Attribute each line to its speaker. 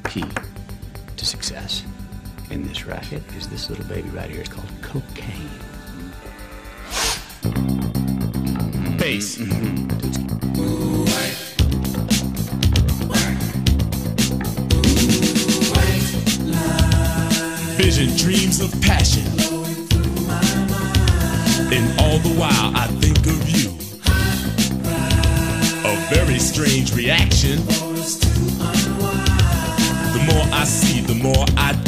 Speaker 1: key to success in this racket is this little baby right here. It's called cocaine.
Speaker 2: Bass. Vision, dreams of passion, and all the while I think of you. A very strange reaction. The more I see, the more I